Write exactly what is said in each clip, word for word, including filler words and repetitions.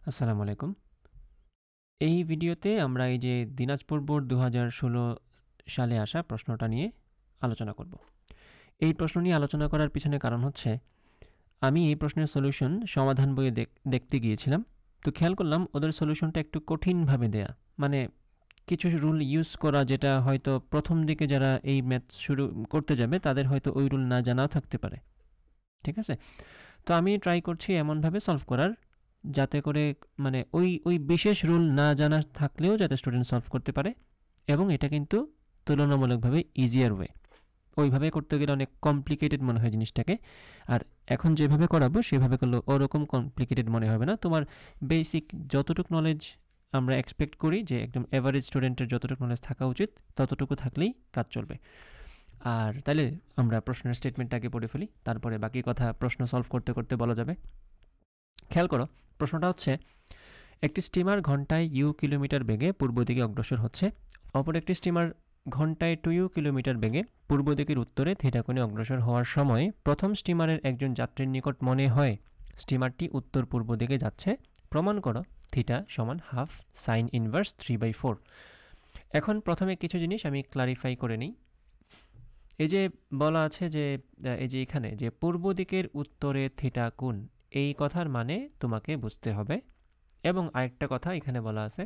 আসসালামু আলাইকুম। এই ভিডিওতে আমরা এই যে দিনাজপুর বোর্ড দুই হাজার ষোলো সালে আসা প্রশ্নটা নিয়ে আলোচনা করব। এই প্রশ্ন নিয়ে আলোচনা করার পিছনে কারণ হচ্ছে আমি এই প্রশ্নের সলিউশন সমাধান বইয়ে দেখতে গিয়েছিলাম। তো খেয়াল করলাম ওদের সলিউশনটা একটু কঠিনভাবে দেয়া, মানে কিছু রুল ইউজ করা যেটা হয়তো প্রথম দিকে যারা এই ম্যাথ শুরু করতে যাবে তাদের হয়তো ওই রুল না জানাও থাকতে পারে। ঠিক আছে, তো আমি ট্রাই করছি এমনভাবে সলভ করার যাতে করে মানে ওই ওই বিশেষ রুল না জানা থাকলেও যাতে স্টুডেন্ট সলভ করতে পারে, এবং এটা কিন্তু তুলনামূলকভাবে ইজিয়ার ওয়ে। ওইভাবে করতে গেলে অনেক কমপ্লিকেটেড মনে হয় জিনিসটাকে, আর এখন যেভাবে করাবো সেভাবে করলে ওরকম কমপ্লিকেটেড মনে হবে না। তোমার বেসিক যতটুকু নলেজ আমরা এক্সপেক্ট করি যে একদম এভারেজ স্টুডেন্টের যতটুকু নলেজ থাকা উচিত ততটুকু থাকলেই কাজ চলবে। আর তাহলে আমরা প্রশ্নের স্টেটমেন্টটাকে পড়ে ফেলি, তারপরে বাকি কথা প্রশ্ন সলভ করতে করতে বলা যাবে। খেয়াল করো, প্রশ্নটা হচ্ছে একটি স্টিমার ঘন্টায় ইউ কিলোমিটার বেগে পূর্ব দিকে অগ্রসর হচ্ছে, অপর একটি স্টিমার ঘন্টায় টু ইউ কিলোমিটার বেগে পূর্ব দিকের উত্তরে থিটা কোণে অগ্রসর হওয়ার সময় প্রথম স্টিমারের একজন যাত্রীর নিকট মনে হয় স্টিমারটি উত্তর পূর্ব দিকে যাচ্ছে। প্রমাণ করো থিটা সমান half sine inverse three by four. এখন প্রথমে কিছু জিনিস আমি ক্লারিফাই করে নিই। এই যে বলা আছে যে এই যে এখানে যে পূর্ব দিকের উত্তরে থিটা কোণ, এই কথার মানে তোমাকে বুঝতে হবে। এবং আরেকটা কথা এখানে বলা আছে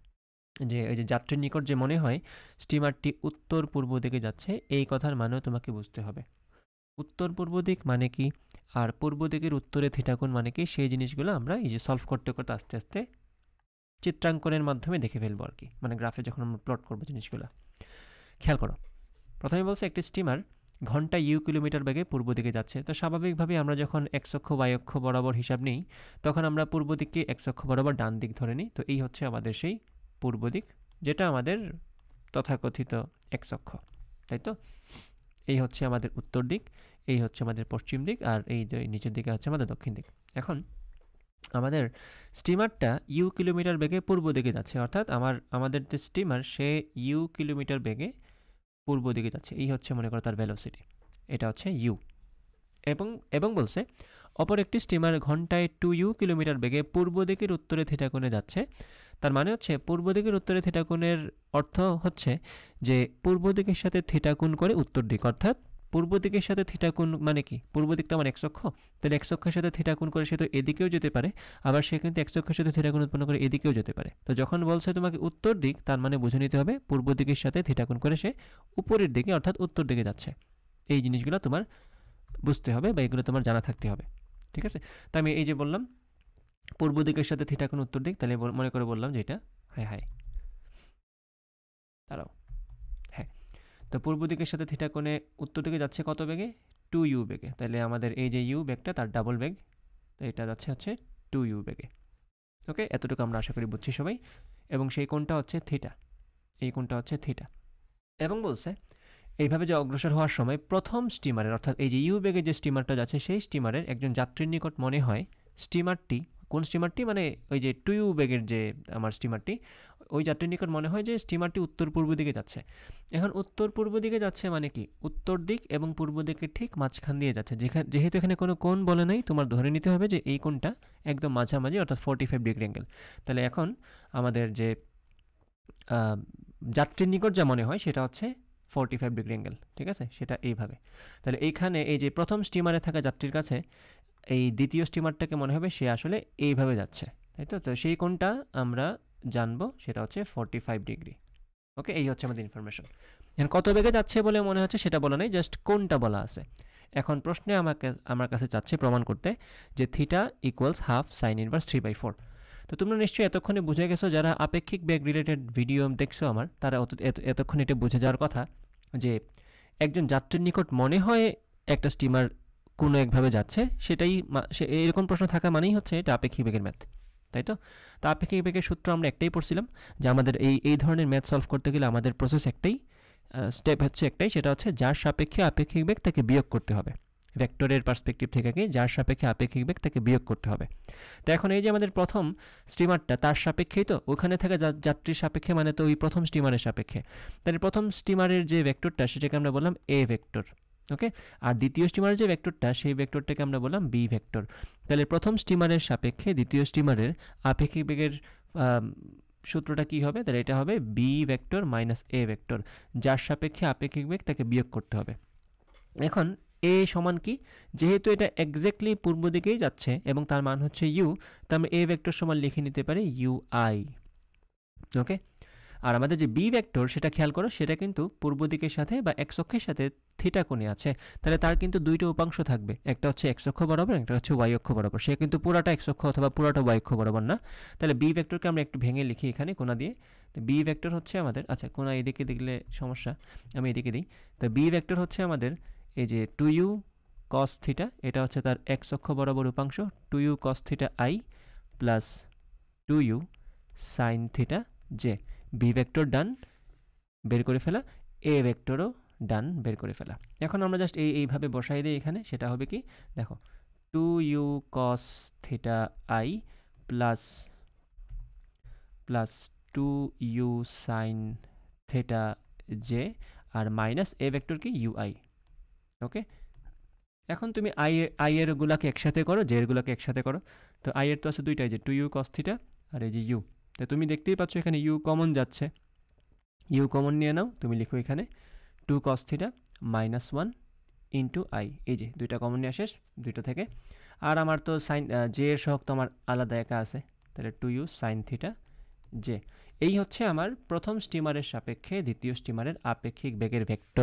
যে এই যে যাত্রীর নিকট যে মনে হয় স্টিমারটি উত্তর পূর্ব দিকে যাচ্ছে, এই কথার মানেও তোমাকে বুঝতে হবে। উত্তর পূর্ব দিক মানে কি আর পূর্ব দিকের উত্তরে থিটা কোণ মানে কি, সেই জিনিসগুলো আমরা এই যে সলভ করতে করতে আস্তে আস্তে চিত্রাঙ্কনের মাধ্যমে দেখে ফেলবো আর কি, মানে গ্রাফে যখন আমরা প্লট করবো জিনিসগুলো। খেয়াল করো, প্রথমে বলছে একটি স্টিমার ঘন্টায় ইউ কিলোমিটার বেগে পূর্ব দিকে যাচ্ছে। তো স্বাভাবিকভাবে আমরা যখন এক্স অক্ষ ওয়াই অক্ষ বরাবর হিসাব নিই তখন আমরা পূর্ব দিককে এক্স অক্ষ বরাবর ডান দিক ধরে নিই। তো এই হচ্ছে আমাদের সেই পূর্ব দিক, যেটা আমাদের তথাকথিত এক্স অক্ষ, তাই তো? এই হচ্ছে আমাদের উত্তর দিক, এই হচ্ছে আমাদের পশ্চিম দিক, আর এই যে নিচের দিকে হচ্ছে আমাদের দক্ষিণ দিক। এখন আমাদের স্টিমারটা ইউ কিলোমিটার বেগে পূর্ব দিকে যাচ্ছে, অর্থাৎ আমার আমাদের যে স্টিমার সে ইউ কিলোমিটার বেগে পূর্ব দিকে যাচ্ছে, এই হচ্ছে মনে করো তার ভেলোসিটি, এটা হচ্ছে ইউ। এবং এবং বলছে অপর একটি স্টিমার ঘন্টায় টু ইউ কিলোমিটার বেগে পূর্ব দিকের উত্তরে থিটা কোণে যাচ্ছে। তার মানে হচ্ছে পূর্ব দিকের উত্তরে থিটা কোণের অর্থ হচ্ছে যে পূর্ব দিকের সাথে থিটা কোণ করে উত্তর দিক, অর্থাৎ পূর্ব দিকের সাথে থিটা কোণ মানে কি, পূর্ব দিকটা আমার এক্স অক্ষ, তাহলে এক্স অক্ষের সাথে থিটা কোণ করে সে তো এদিকেও যেতে পারে, আবার সে কিন্তু এক্স অক্ষের সাথে থিটা কোণ উৎপন্ন করে এদিকেও যেতে পারে। তো যখন বলছে তোমাকে উত্তর দিক, তার মানে বুঝে নিতে হবে পূর্ব দিকের সাথে থিটা কোণ করে সে উপরের দিকে অর্থাৎ উত্তর দিকে যাচ্ছে। এই জিনিসগুলো তোমার বুঝতে হবে বা এগুলো তোমার জানা থাকতে হবে, ঠিক আছে? তো আমি এই যে বললাম পূর্ব দিকের সাথে থিটা কোণ উত্তর দিক, তাহলে মনে করে বললাম যে এটা হাই হাই দাঁড়াও হ্যাঁ, তো পূর্ব দিকের সাথে থিটা কোণে উত্তর দিকে যাচ্ছে কত বেগে? টু ইউ বেগে। তাহলে আমাদের এই যে ইউ বেগটা তার ডাবল বেগ, তো এটা যাচ্ছে হচ্ছে টু ইউ বেগে। ওকে, এতটুকু আমরা আশা করি বুঝছি সবাই। এবং সেই কোণটা হচ্ছে থিটা, এই কোণটা হচ্ছে থিটা। এবং বলছে এইভাবে যে অগ্রসর হওয়ার সময় প্রথম স্টিমারের অর্থাৎ এই যে ইউ বেগে যে স্টিমারটা যাচ্ছে সেই স্টিমারের একজন যাত্রীর নিকট মনে হয় স্টিমারটি, কোন স্টিমারটি মানে ওই যে টু ইউ বেগের যে আমার স্টিমারটি, ওই যাত্রীর নিকট মনে হয় যে স্টিমারটি উত্তর পূর্ব দিকে যাচ্ছে। এখন উত্তর পূর্ব দিকে যাচ্ছে মানে কি, উত্তর দিক এবং পূর্ব দিকে ঠিক মাঝখান দিয়ে যাচ্ছে। যেখানে যেহেতু এখানে কোনো কোণ বলে নাই, তোমার ধরে নিতে হবে যে এই কোণটা একদম মাঝামাঝি অর্থাৎ ফোর্টি ফাইভ ডিগ্রি অ্যাঙ্গেল। তাহলে এখন আমাদের যে যাত্রীর নিকট যা মনে হয় সেটা হচ্ছে ফোর্টি ফাইভ ডিগ্রি অ্যাঙ্গেল, ঠিক আছে? সেটা এইভাবে। তাহলে এইখানে এই যে প্রথম স্টিমারে থাকা যাত্রীর কাছে এই দ্বিতীয় স্টিমারটাকে মনে হবে সে আসলে এইভাবে যাচ্ছে, তাই তো? তো সেই কোণটা আমরা জানবো, সেটা হচ্ছে ফোর্টি ফাইভ ডিগ্রি। ওকে, এই হচ্ছে আমাদের ইনফরমেশন। এখন কত বেগে যাচ্ছে বলে মনে হচ্ছে সেটা বলা নেই, জাস্ট কোণটা বলা আছে। এখন প্রশ্নে আমাকে আমার কাছে চাচ্ছে প্রমাণ করতে যে theta equals half sine inverse three by four. তো তোমরা নিশ্চয়ই এতক্ষণে বুঝে গেছো, যারা আপেক্ষিক বেগ রিলেটেড ভিডিও দেখছো আমার, তারা এতক্ষণ এটা বুঝে যাওয়ার কথা যে একজন যাত্রীর নিকট মনে হয় একটা স্টিমার কোনো একভাবে যাচ্ছে, সেটাই এরকম প্রশ্ন থাকা মানেই হচ্ছে এটা আপেক্ষিক বেগের ম্যাথ, তাই তো? তো আপেক্ষিক বেগের সূত্র আমরা একটাই পড়ছিলাম যে আমাদের এই এই ধরনের ম্যাথ সলভ করতে গেলে আমাদের প্রসেস একটাই, স্টেপ হচ্ছে একটাই, সেটা হচ্ছে যার সাপেক্ষে আপেক্ষিক বেগ তাকে বিয়োগ করতে হবে। ভেক্টরের পার্সপেক্টিভ থেকে কি, যার সাপেক্ষে আপেক্ষিক বেগ তাকে বিয়োগ করতে হবে। তো এখন এই যে আমাদের প্রথম স্টিমারটা তার সাপেক্ষেই, তো ওখানে থাকা যাত্রীর সাপেক্ষে মানে তো ওই প্রথম স্টিমারের সাপেক্ষে, তাহলে প্রথম স্টিমারের যে ভেক্টরটা সেটাকে আমরা বললাম এ ভেক্টর। ওকে, আর দ্বিতীয় স্টিমারের যে ভেক্টরটা সেই ভেক্টরটাকে আমরা বললাম বি ভেক্টর। তাহলে প্রথম স্টিমারের সাপেক্ষে দ্বিতীয় স্টিমারের আপেক্ষিক বেগের সূত্রটা কি হবে? তাহলে এটা হবে B vector minus A vector, যার সাপেক্ষে আপেক্ষিক বেগ তাকে বিয়োগ করতে হবে। এখন এ সমান কি? যেহেতু এটা এক্স্যাক্টলি পূর্ব দিকেই যাচ্ছে এবং তার মান হচ্ছে ইউ, তার মানে এ ভেক্টর সমান লিখে নিতে পারি ইউ আই। ওকে, আর আমাদের যে বি ভেক্টর সেটা খেয়াল করো, সেটা কিন্তু পূর্ব দিকের সাথে বা এক্স অক্ষের সাথে থিটা কোণে আছে। তাহলে তার কিন্তু দুইটা উপাংশ থাকবে, একটা হচ্ছে এক্স অক্ষ বরাবর, একটা হচ্ছে ওয়াই অক্ষ বরাবর। সে কিন্তু পুরাটা এক্স অক্ষ অথবা পুরাটা ওয়াই অক্ষ বরাবর না। তাহলে বি ভেক্টরকে আমরা একটু ভেঙে লিখি এখানে কোণা দিয়ে। তো বি ভেক্টর হচ্ছে আমাদের, আচ্ছা কোণা এদিকে দেখলে সমস্যা, আমি এদিকে দিই। তো বি ভেক্টর হচ্ছে আমাদের এই যে টু ইউ কস থিটা, এটা হচ্ছে তার এক্স অক্ষ বরাবর উপাংশ, two u cos theta i plus two u sine theta j. B vector ডান বের করে ফেলা, এ ভেক্টরও ডান বের করে ফেলা। এখন আমরা জাস্ট এই এইভাবে বসাই দিই এখানে, সেটা হবে কি দেখো, two u cos theta i plus plus two u sine theta j আর মাইনাস এ ভেক্টর কি ইউ আই। ওকে, এখন তুমি আই আই এর গুলাকে একসাথে করো, জে এর গুলাকে একসাথে করো। তো আই এর তো আছে দুইটাই, যে টু ইউ কস থিটা আর এই যে ইউ। তো তুমি দেখতেই পাচ্ছ এখানে ইউ কমন যাচ্ছে, ইউ কমন নিয়ে নাও, তুমি লিখো এখানে two cos theta minus one into i, এই যে দুইটা কমন নিয়ে আসে দুইটা থেকে। আর আমার তো সাইন জে এর সহগ তো আমার আলাদা একা আছে, তাহলে two u sine theta j. এই হচ্ছে আমার প্রথম স্টিমারের সাপেক্ষে দ্বিতীয় স্টিমারের আপেক্ষিক বেগের ভেক্টর।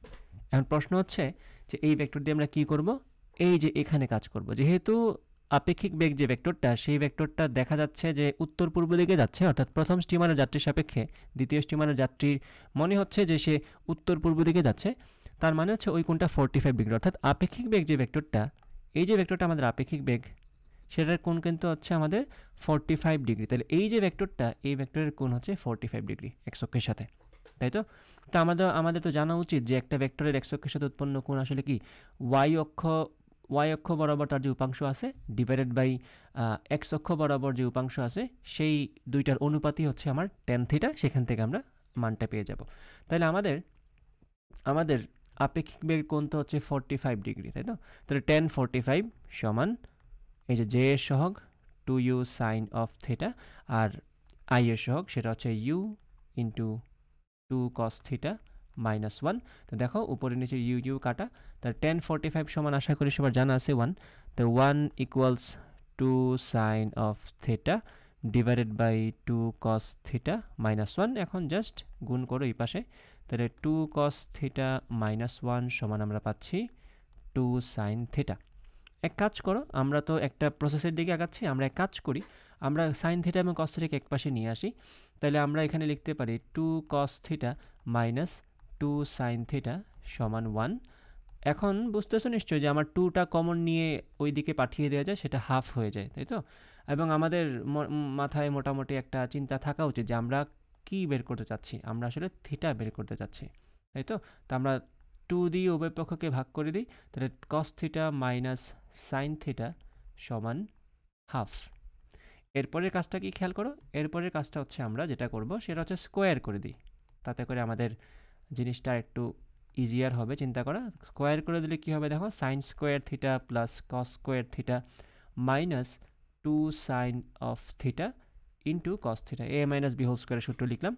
এখন প্রশ্ন হচ্ছে যে এই ভেক্টর দিয়ে আমরা কি করব? এই যে এখানে কাজ করব। যেহেতু আপেক্ষিক বেগ যে ভেক্টরটা, সেই ভেক্টরটা দেখা যাচ্ছে যে উত্তর পূর্ব দিকে যাচ্ছে, অর্থাৎ প্রথম স্টিমারের যাত্রীর সাপেক্ষে দ্বিতীয় স্টিমারের যাত্রীর মনে হচ্ছে যে সে উত্তর পূর্ব দিকে যাচ্ছে, তার মানে হচ্ছে ওই কোণটা ফোরটি ফাইভ ডিগ্রি। অর্থাৎ আপেক্ষিক বেগ যে ভেক্টরটা, এই যে ভেক্টরটা আমাদের আপেক্ষিক বেগ, সেটার কোণ কিন্তু হচ্ছে আমাদের ফোরটি ফাইভ ডিগ্রি। তাহলে এই যে ভেক্টরটা, এই ভেক্টরের কোণ হচ্ছে ফোরটি ফাইভ ডিগ্রি এক্স অক্ষের সাথে, তাই তো? তো আমাদের আমাদের তো জানা উচিত যে একটা ভেক্টরের এক্স অক্ষের সাথে উৎপন্ন কোণ আসলে কি, ওয়াই অক্ষ ওয়াই অক্ষ বরাবর তার যে উপাংশ আছে ডিভাইডেড বাই এক্স অক্ষ বরাবর যে উপাংশ আছে, সেই দুইটার অনুপাতই হচ্ছে আমার টেন থিটা। সেখান থেকে আমরা মানটা পেয়ে যাব। তাহলে আমাদের আমাদের আপেক্ষিক বেগ কোণ তো হচ্ছে ফোরটি ফাইভ ডিগ্রি, তাই তো? তাহলে টেন ফোরটি ফাইভ সমান এই যে জে এর সহগ two u sine of theta আর আই এর সহগ সেটা হচ্ছে u into two cos theta minus one. তো দেখো উপরে নিচে ইউ ইউ কাটা, তার টেন ফোরটি ফাইভ সমান আশা করি সবার জানা আছে ওয়ান। তো one equals two sine of theta divided by two cos theta minus one. এখন জাস্ট গুণ করো এই পাশে, তাহলে two cos theta minus one সমান আমরা পাচ্ছি টু সাইন থিটা। এক কাজ করো, আমরা তো একটা প্রসেসের দিকে আগাচ্ছি, আমরা এক কাজ করি, আমরা সাইন থিটা এবং কস থিটাকে এক পাশে নিয়ে আসি। তাহলে আমরা এখানে লিখতে পারি two cos theta minus two sine theta সমান ওয়ান। এখন বুঝতেছো নিশ্চয়ই যে আমার টুটা কমন নিয়ে ওই দিকে পাঠিয়ে দেওয়া যায়, সেটা হাফ হয়ে যায়, তাই তো? এবং আমাদের মাথায় মোটামুটি একটা চিন্তা থাকা উচিত যে আমরা কি বের করতে চাচ্ছি, আমরা আসলে থিটা বের করতে চাচ্ছি, তাই তো? তো আমরা টু দিয়ে উভয় পক্ষকে ভাগ করে দিই, তাহলে cos theta minus sine theta সমান হাফ। এরপরের কাজটা কি খেয়াল করো, এরপরের কাজটা হচ্ছে আমরা যেটা করব সেটা হচ্ছে স্কোয়ার করে দিই, তাতে করে আমাদের জিনিসটা একটু ইজিয়ার হবে চিন্তা করা। স্কোয়ার করে দিলে কি হবে দেখো, sine square theta plus cos square theta minus two sine of theta into cos theta, A minus B whole স্কোয়ারের সূত্র লিখলাম,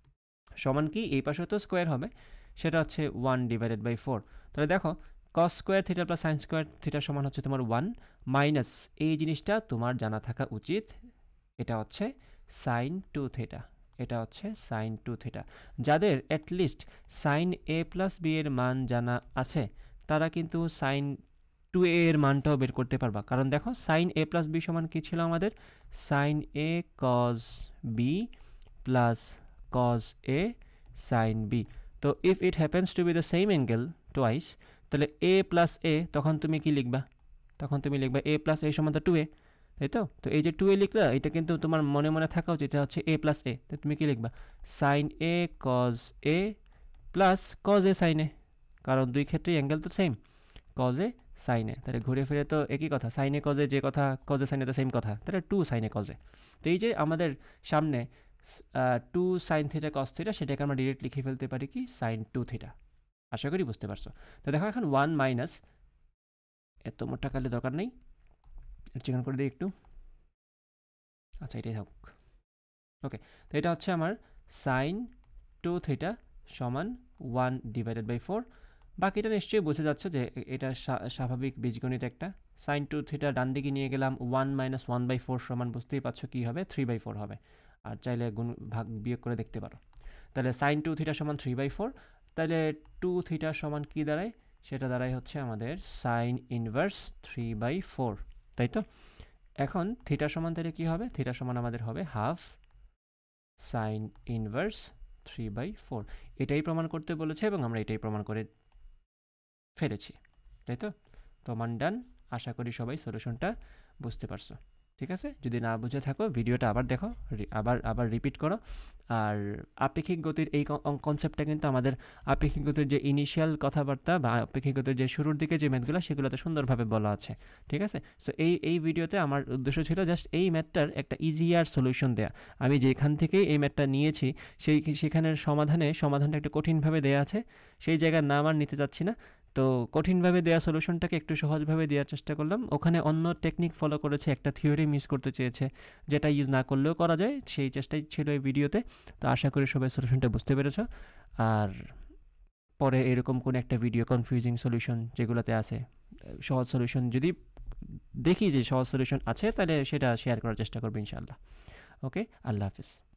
সমান কি এই পাশে তো স্কোয়ার হবে, সেটা হচ্ছে ওয়ান ডিভাইডেড বাই ফোর। তাহলে দেখো cos square theta plus sine square theta সমান হচ্ছে তোমার ওয়ান, মাইনাস এই জিনিসটা তোমার জানা থাকা উচিত, এটা হচ্ছে সাইন টু থিটা, এটা হচ্ছে সাইন টু থিটা। যাদের at least sine A plus B এর মান জানা আছে, তারা কিন্তু সাইন টু এ এর মানটাও বের করতে পারবা। কারণ দেখো সাইন এ প্লাস বি সমান কী ছিল আমাদের, sine A cos B plus cos A sine B. তো if it happens to be the same angle twice, তাহলে এ প্লাস এ, তখন তুমি কি লিখবা, তখন তুমি লিখবা এ প্লাস এ সমান তো টু এ, তাই তো? তো এই যে টু এ লিখলা, এটা কিন্তু তোমার মনে মনে থাকা উচিত এটা হচ্ছে এ প্লাস এ। তো তুমি কি লিখবা, sine A cos A plus cos A sine A, কারণ দুই ক্ষেত্রেই অ্যাঙ্গেল তো same, cos A sine A. তাহলে ঘুরে ফিরে তো একই কথা, সাইন এ কজ এ যে কথা, কজ এ সাইন এ তো সেম কথা, তাহলে two sine A cos A. তো এই যে আমাদের সামনে two sine theta cos theta, সেটাকে আমরা ডিরেক্ট লিখে ফেলতে পারি কি সাইন টু থিটা। আশা করি বুঝতে পারছো। তো দেখো এখন ওয়ান মাইনাস, এত মোটা কালে দরকার নেই, চিকন করে দিই একটু, আচ্ছা এটাই থাকুক। ওকে, তো এটা হচ্ছে আমার সাইন টু থিটা সমান ওয়ান ডিভাইডেড বাই ফোর। বাকিটা নিশ্চয়ই বুঝে যাচ্ছে যে এটা স্বাভাবিক বীজগণিত একটা। সাইন টু থিটা ডান দিকে নিয়ে গেলাম, one minus one by four সমান বুঝতেই পারছো কী হবে, থ্রি বাই ফোর হবে। আর চাইলে গুণ ভাগ বিয়োগ করে দেখতে পারো। তাহলে সাইন টু থিটা সমান থ্রি বাই ফোর, তাহলে টু থিটা সমান কী দাঁড়ায়, সেটা দাঁড়ায় হচ্ছে আমাদের sine inverse three by four, তাই তো? এখন থিটা সমান তাহলে কী হবে, থিটা সমান আমাদের হবে half sine inverse three by four. এটাই প্রমাণ করতে বলেছে এবং আমরা এটাই প্রমাণ করে ফেলেছি, তাই তো? প্রমাণ ডান। আশা করি সবাই সলিউশনটা বুঝতে পারছো। ঠিক আছে, যদি না বুঝে থাকো ভিডিওটা আবার দেখো, আবার আবার রিপিট করো। আর আপেক্ষিক গতির এই কনসেপ্টটা কিন্তু আমাদের আপেক্ষিক গতির যে ইনিশিয়াল কথাবার্তা বা আপেক্ষিক গতির যে শুরুর দিকে যে ম্যাথগুলো সেগুলোতে সুন্দরভাবে বলা আছে। ঠিক আছে, সো এই এই ভিডিওতে আমার উদ্দেশ্য ছিল জাস্ট এই ম্যাথটার একটা ইজিয়ার সলিউশন দেয়া। আমি যেখান থেকে এই ম্যাথটা নিয়েছি সেই সেখানের সমাধানে সমাধানটা একটু কঠিনভাবে দেওয়া আছে, সেই জায়গার নাম আর নিতে চাচ্ছি না। তো কঠিনভাবে দেওয়া সলিউশনটাকে একটু সহজভাবে দেওয়ার চেষ্টা করলাম। ওখানে অন্য টেকনিক ফলো করেছে, একটা থিওরি মিস করতে চেয়েছে, যেটা ইউজ না করলেও করা যায়, সেই চেষ্টাই ছিল এই ভিডিওতে। তো আশা করি সবাই সলিউশনটা বুঝতে পেরেছ। আর পরে এরকম কোনো একটা ভিডিও কনফিউজিং সলিউশন যেগুলোতে আছে, সহজ সলিউশন যদি দেখি যে সহজ সলিউশন আছে, তাহলে সেটা শেয়ার করার চেষ্টা করবো ইনশাআল্লাহ। ওকে, আল্লাহ হাফিজ।